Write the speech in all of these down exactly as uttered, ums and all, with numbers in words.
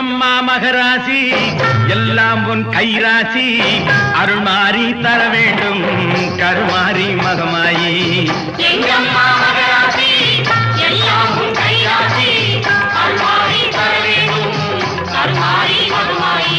எங்கம்மா மகராசி எல்லாம் உன் கைராசி அருள்மாரி தர வேண்டும் கருமாரி மகமாயி எங்கம்மா மகராசி எல்லாம் உன் கைராசி அருள்மாரி தர வேண்டும் கருமாரி மகமாயி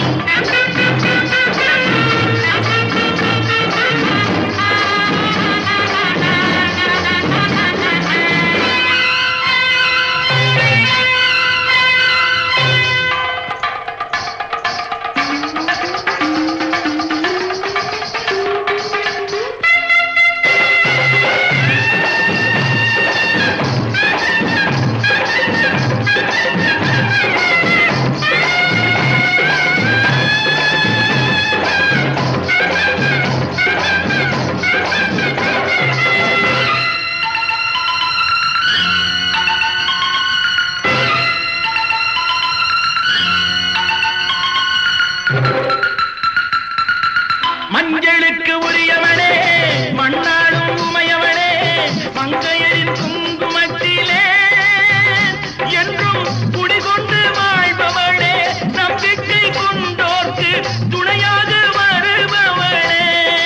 மஞ்சளுக்கு உரியவனே மண்ணாடும் உமையவனே மங்கையரின் குங்குமத்திலே என்றும் குடிகொண்டு வாழ்பவளே நம்பிக்கை கொண்டோர்க்கு துணையாக வருபவளே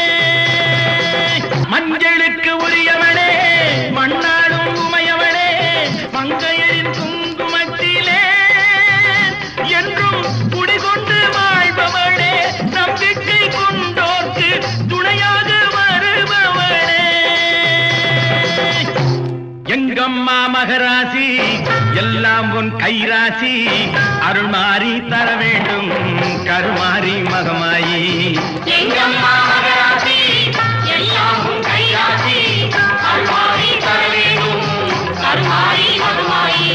மஞ்சளுக்கு உரியவனே மண்ணாடும் உமையவனே மங்கையரின் குங்குமத்திலே என்றும் குடிகொண்டு வாழ்பவளே நம்பிக்கை கொண்டோர்க்கு துணையாக வருபவளே எங்கம்மா மகராசி எல்லாம் உன் கைராசி அருள்மாரி தர வேண்டும் கருமாரி மகமாயி எங்கம்மா மகராசி எல்லாம் உன் கைராசி அருள்மாரி தர வேண்டும் கருமாரி மகமாயி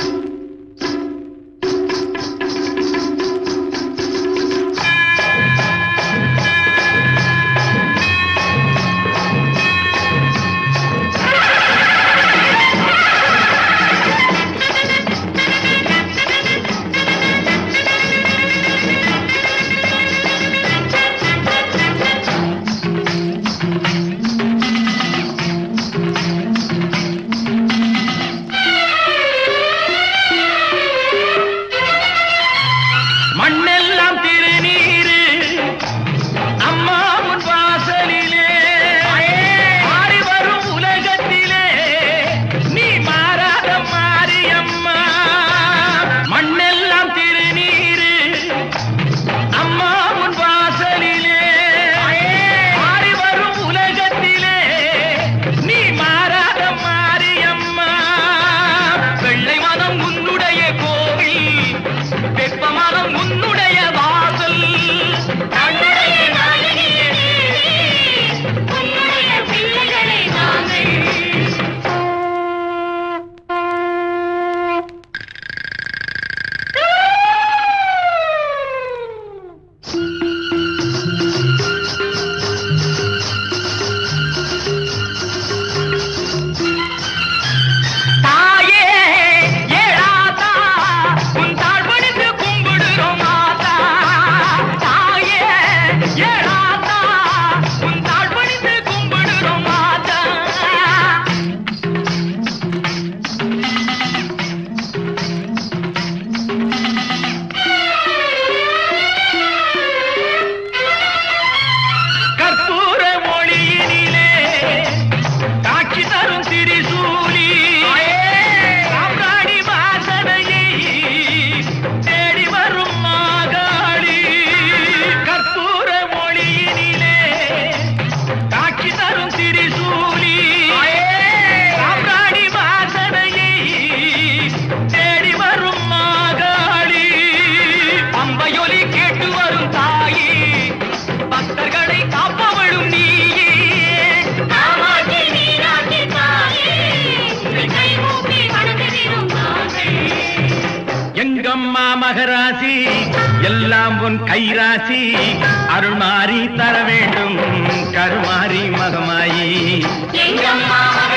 மண்ணெல்லாம் திருநீரு அம்மா உன் வாசலிலே மாறி வரும் உலகத்திலே நீ மாறாத மாரியம்மா மண்ணெல்லாம் திருநீரு அம்மா உன் வாசலிலே மாறி வரும் உலகத்திலே நீ மாறாத மாரியம்மா வெள்ளை மனம் உன்னுடைய கோவில் வெப்ப மனம் உன்னுடைய வாசல் தன்னுடைய நாயகியே உன்னுடைய பிள்ளைகளை நாங்கள் தாயே ஏழாதா உன் தாழ் பணிந்து கும்பிடுறோம் மாதா தாயே ஏழாதா உன் தாழ் பணிந்து கும்பிடுறோம் மாதா கற்பூர மொழியினிலே காட்சி தரும் திரிசூலி சாம்ராணி வாசனையை தேடி வரும் மாகாளி கற்பூர மொழியினிலே காட்சி தரும் திரிசூலி சாம்ராணி வாசனையை தேடி வரும் மாகாளி பம்பையொலி கேட்டு வரும் தாயி பக்தர்களை காப்பவளும் நீயே காமாட்சி மீனாட்சி தாயே கை மூப்பி வணங்குகிறோம் நாங்கள் எங்கம்மா மகராசி எல்லாம் உன் கைராசி அருள்மாரி தர வேண்டும் கருமாரி மகமாயி எங்கம்மா